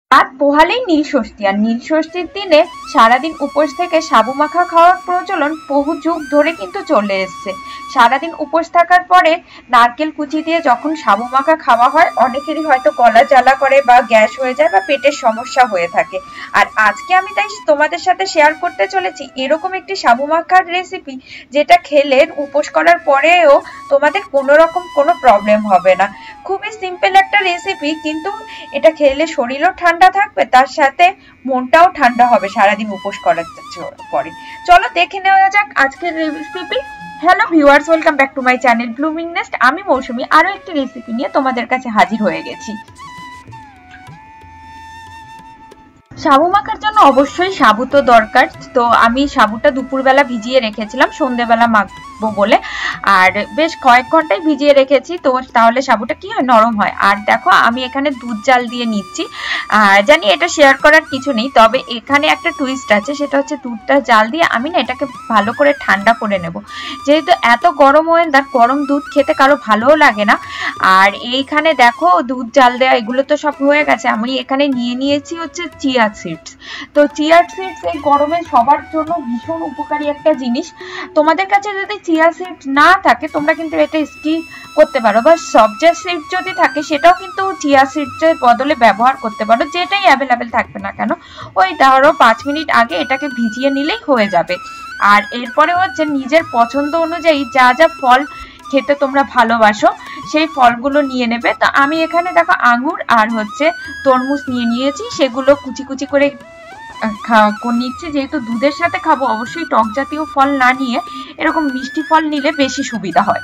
রাত পোহালেই নীলষষ্ঠী, আর নীলষষ্ঠীর দিনে সারাদিন উপোস থেকে সাবু মাখা খাওয়ার প্রচলন বহু যুগ ধরে কিন্তু চলে এসছে। সারাদিন উপোস থাকার পরে নারকেল কুচি দিয়ে যখন সাবু মাখা খাওয়া হয়, অনেকেরই হয়তো গলা জ্বালা করে বা গ্যাস হয়ে যায় বা পেটের সমস্যা হয়ে থাকে। আর আজকে আমি তাই তোমাদের সাথে শেয়ার করতে চলেছি এরকম একটি সাবু মাখার রেসিপি, যেটা খেলে উপোস করার পরেও তোমাদের কোনো রকম কোনো প্রবলেম হবে না। খুবই সিম্পল একটা রেসিপি, কিন্তু এটা খেলে শরীরও ঠান্ডা থাকবে, তার সাথে মনটাও ঠান্ডা হবে সারাদিন উপোস করার পরে। চলো দেখে নেওয়া যাক আজকের recipe. Hello viewers, welcome back to my channel blooming nest. আমি মৌসুমী আরো একটি রেসিপি নিয়ে তোমাদের কাছে হাজির হয়ে গেছি। সাবু মাখার জন্য অবশ্যই সাবু তো দরকার। তো আমি সাবুটা দুপুরবেলা ভিজিয়ে রেখেছিলাম সন্ধ্যেবেলা মাখবো বলে, আর বেশ কয়েক ঘন্টায় ভিজিয়ে রেখেছি, তো তাহলে সাবুটা কি হয়, নরম হয়। আর দেখো আমি এখানে দুধ জাল দিয়ে নিচ্ছি। জানি এটা শেয়ার করার কিছু নেই, তবে এখানে একটা টুইস্ট আছে, সেটা হচ্ছে দুধটা জাল দিয়ে আমি না এটাকে ভালো করে ঠান্ডা করে নেব। যেহেতু এত গরম ওয়েদার, গরম দুধ খেতে কারো ভালোও লাগে না। আর এইখানে দেখো দুধ জাল দেওয়া এগুলো তো সব হয়ে গেছে। আমি এখানে নিয়ে নিয়েছি হচ্ছে চিয়া সিডস। তো চিয়া সিডস এই গরমে সবার জন্য ভীষণ উপকারী একটা জিনিস। তোমাদের কাছে যদি চিয়া সিডস না থাকে তোমরা কিন্তু এটা স্কিপ করতে পারো, বা সবজা সিড যদি থাকে সেটাও কিন্তু চিয়া সিডসের বদলে ব্যবহার করতে পারো, যেটাই অ্যাভেলেবেল থাকবে না কেন। ওই ধরো 5 মিনিট আগে এটাকে ভিজিয়ে নিলেই হয়ে যাবে। আর এরপরে হচ্ছে নিজের পছন্দ অনুযায়ী যা যা ফল খেতে তোমরা ভালোবাসো সেই ফলগুলো নিয়ে নেবে। তো আমি এখানে দেখো আঙুর আর হচ্ছে তরমুজ নিয়ে নিয়েছি, সেগুলো কুচি কুচি করে নিচ্ছি। যেহেতু দুধের সাথে খাবো, অবশ্যই টক জাতীয় ফল না নিয়ে এরকম মিষ্টি ফল নিলে বেশি সুবিধা হয়।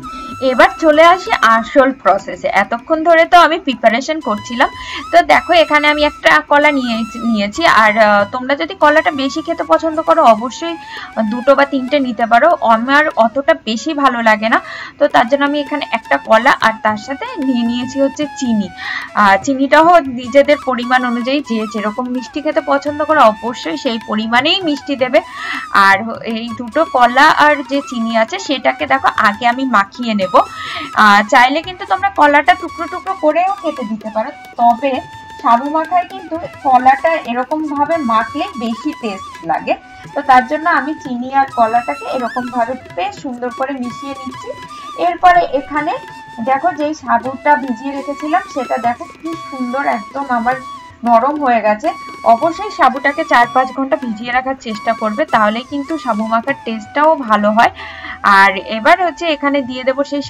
এবার চলে আসি আসল প্রসেসে। এতক্ষণ ধরে তো আমি প্রিপারেশন করছিলাম। তো দেখো এখানে আমি একটা কলা নিয়েছি, আর তোমরা যদি কলাটা বেশি খেতে পছন্দ করো অবশ্যই 2 বা 3টে নিতে পারো। আমার অতটা বেশি ভালো লাগে না, তো তার জন্য আমি এখানে একটা কলা আর তার সাথে নিয়ে নিয়েছি হচ্ছে চিনি। চিনিটাও নিজেদের পরিমাণ অনুযায়ী, যে যেরকম মিষ্টি খেতে পছন্দ করো অবশ্যই সেই পরিমাণেই মিষ্টি দেবে। আর এই দুটো কলা আর যে চিনি আছে সেটাকে দেখো আগে আমি মাখিয়ে নেব। চাইলে কিন্তু তোমরা কলাটা টুকরো টুকরো করেও কেটে দিতে পারো, তবে সাবু মাখায় কিন্তু কলাটা এরকম ভাবে মাখলে বেশি টেস্ট লাগে। তো তার জন্য আমি চিনি আর কলাটাকে এরকম ভাবে বেশ সুন্দর করে মিশিয়ে নিচ্ছি। এরপরে এখানে দেখো যেই সাবুটা ভিজিয়ে রেখেছিলাম সেটা দেখো কি সুন্দর একদম আমার নরম হয়ে গেছে। অবশ্যই সাবুটাকে 4-5 ঘন্টা ভিজিয়ে রাখার চেষ্টা করবে, তাহলে কিন্তু সাবু মাখার টেস্টটাও ভালো হয়। আর এবার হচ্ছে এখানে দিয়ে দেবো সেই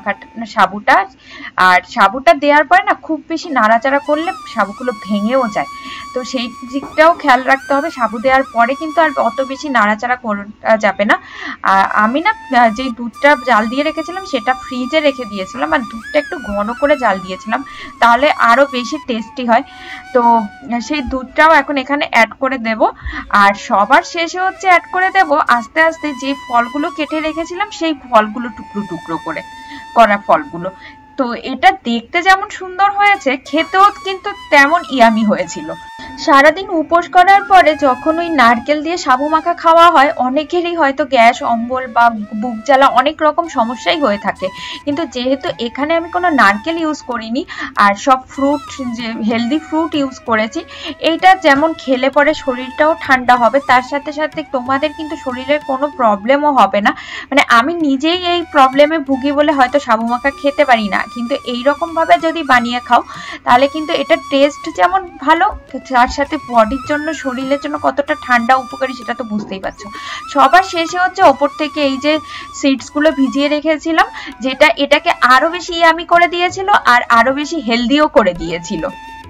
সাবুটা। আর সাবুটা দেওয়ার পরে না খুব বেশি নাড়াচাড়া করলে সাবুগুলো ভেঙেও যায়, তো সেই দিকটাও খেয়াল রাখতে হবে। সাবু দেওয়ার পরে কিন্তু আর অত বেশি নাড়াচাড়া করা যাবে না। আমি না যে দুধটা জাল দিয়ে রেখেছিলাম সেটা ফ্রিজে রেখে দিয়েছিলাম, আর দুধটা একটু ঘন করে জাল দিয়েছিলাম, তাহলে আরো বেশি টেস্টি হয়। তো সেই দুধটাও এখন এখানে অ্যাড করে দেব। আর সবার শেষে হচ্ছে অ্যাড করে দেব আস্তে আস্তে যে ফলগুলো কেটে রেখেছিলাম সেই ফলগুলো টুকরো টুকরো করে করা ফলগুলো। তো এটা দেখতে যেমন সুন্দর হয়েছে, খেতেও কিন্তু তেমন ইয়ামি হয়েছিল। সারাদিন উপোস করার পরে যখন ওই নারকেল দিয়ে সাবু মাখা খাওয়া হয়, অনেকেরই হয়তো গ্যাস, অম্বল বা বুক জ্বালা অনেক রকম সমস্যাই হয়ে থাকে। কিন্তু যেহেতু এখানে আমি কোনো নারকেল ইউজ করিনি আর সব ফ্রুট, যে হেলদি ফ্রুট ইউজ করেছি, এইটা যেমন খেলে পরে শরীরটাও ঠান্ডা হবে, তার সাথে সাথে তোমাদের কিন্তু শরীরের কোনো প্রবলেমও হবে না। মানে আমি নিজেই এই প্রবলেমে ভুগি বলে হয়তো সাবু মাখা খেতে পারি না, কিন্তু এইরকম ভাবে যদি বানিয়ে খাও তাহলে কিন্তু এটা টেস্ট যেমন ভালো, তার সাথে বডির জন্য, শরীরের জন্য কতটা ঠান্ডা উপকারী সেটা তো বুঝতেই পারছো। সবার শেষে হচ্ছে ওপর থেকে এই যে সিডস গুলো ভিজিয়ে রেখেছিলাম, যেটা এটাকে আরো বেশি ইয়ামি করে দিয়েছিল আর আরো বেশি হেলদিও করে দিয়েছিল।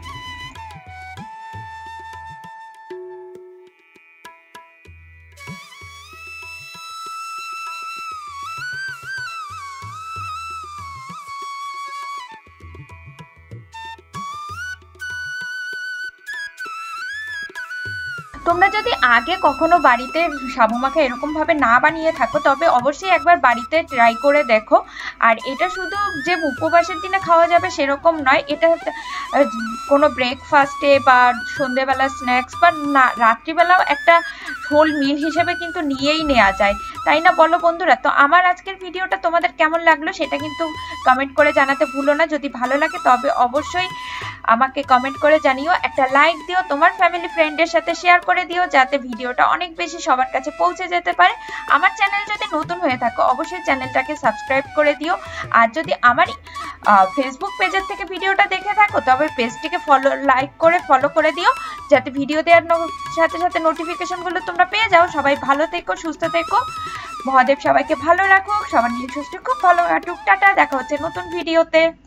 তোমরা যদি আগে কখনো বাড়িতে সাবু মাখা এরকম ভাবে না বানিয়ে থাকো, তবে অবশ্যই একবার বাড়িতে ট্রাই করে দেখো। আর এটা শুধু যে উপবাসের দিনে খাওয়া যাবে সেরকম নয়, এটা কোনো ব্রেকফাস্টে বা সন্ধেবেলা স্ন্যাক্স বা রাত্রিবেলাও একটা হোল মিল হিসেবে কিন্তু নিয়েই নেওয়া যায়, তাই না বলো বন্ধুরা? তো আমার আজকের ভিডিওটা তোমাদের কেমন লাগলো সেটা কিন্তু কমেন্ট করে জানাতে ভুলো না। যদি ভালো লাগে তবে অবশ্যই আমাকে কমেন্ট করে জানিও, একটা লাইক দিও, তোমার ফ্যামিলি ফ্রেন্ডের সাথে শেয়ার করে দিও যাতে ভিডিওটা অনেক বেশি সবার কাছে পৌঁছে যেতে পারে। আমার চ্যানেল যদি নতুন হয়ে থাকো অবশ্যই চ্যানেলটাকে সাবস্ক্রাইব করে দিও। আর যদি আমার ফেসবুক পেজের থেকে ভিডিওটা দেখে থাকো তবে পেজটিকে লাইক করে ফলো করে দিও যাতে ভিডিও দেওয়ার সাথে সাথে নোটিফিকেশনগুলো তোমরা পেয়ে যাও। সবাই ভালো থেকো, সুস্থ থেকো, মহাদেব সবাইকে ভালো রাখুক, সবার নীল ষষ্ঠী খুব ভালো কাটুক। টাটা, দেখা হচ্ছে নতুন ভিডিওতে।